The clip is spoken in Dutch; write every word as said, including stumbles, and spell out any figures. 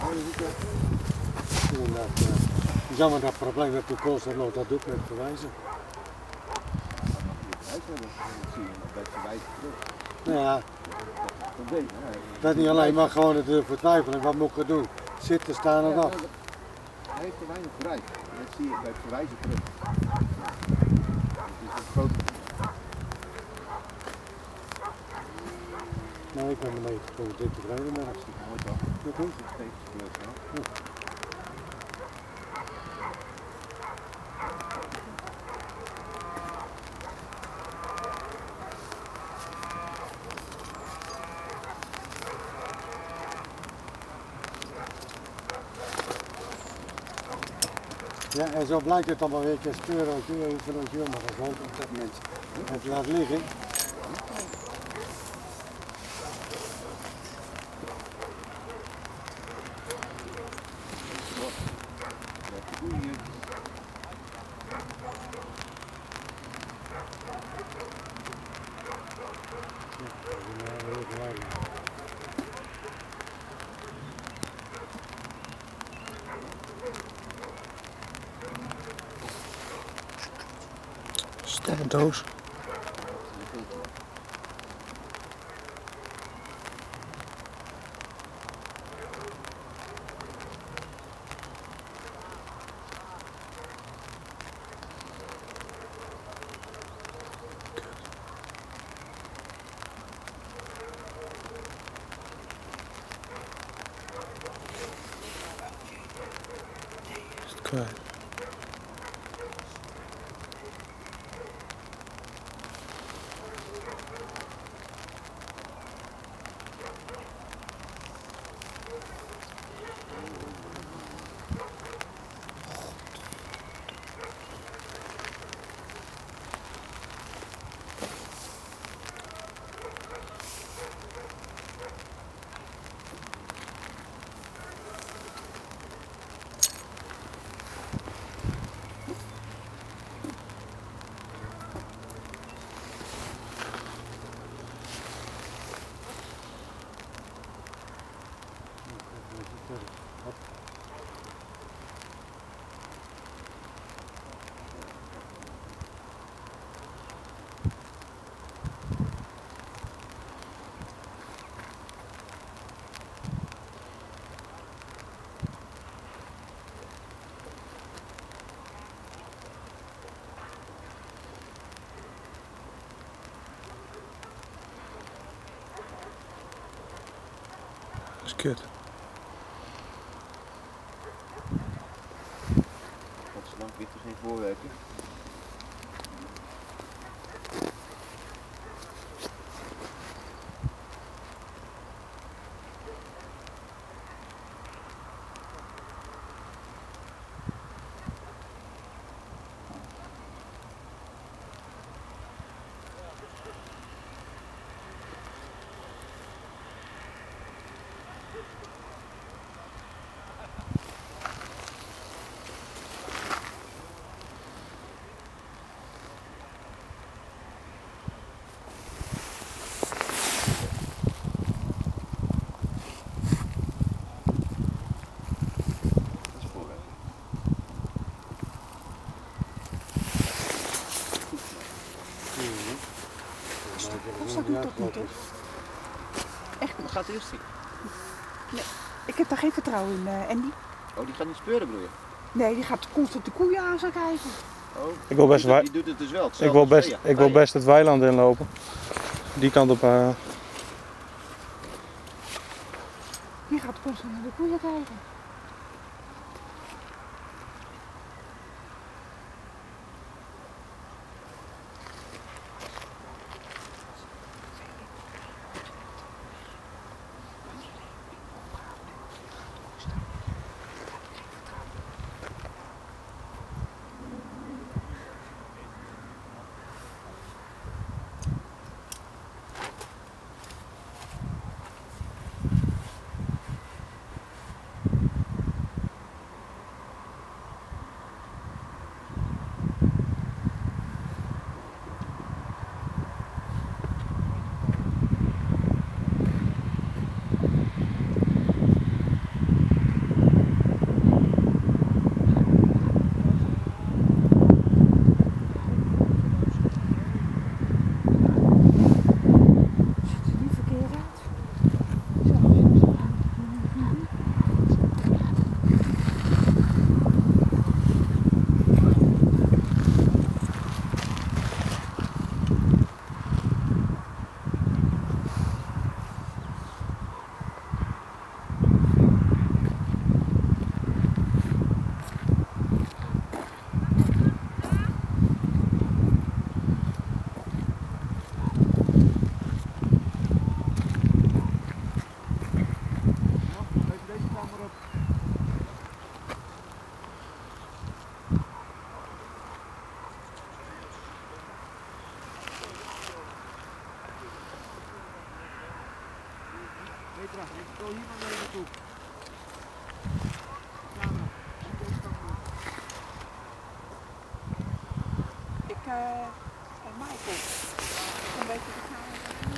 Jammer dat probleem met de koolstof nog dat doet met verwijzen. Nou ja, dat niet alleen, maar gewoon het vertwijfelen. Wat moet ik doen? Zitten, staan of af? Hij heeft te weinig bereik. Dat zie je bij het verwijzen terug. Nee, ik ben beneden gekomen. Dit tevreden met het. Dat goed. Ja, en zo blijkt het dan wel weer een speuren als je even als je maar gewoon op dat moment het laat liggen. Sterrendoos. Is het kwijt? Dat is kut. Godzijdank ligt er geen voorwerpje. Dat doet toch niet, toch? Echt? Dat gaat eerst zien. Nee, ik heb daar geen vertrouwen in, uh, Andy. Oh, die gaat niet speuren, bedoel je? Nee, die gaat constant de koeien aan zo kijken. Oh, Ik wil best, die, doet, die doet het dus wel. ik wil best, ik wil best het weiland inlopen. Die kant op. Uh... Die gaat constant naar de koeien kijken. Petra, ik wil hier maar mee naartoe. Camera. Ik, eh uh, Michael, een beetje de camera.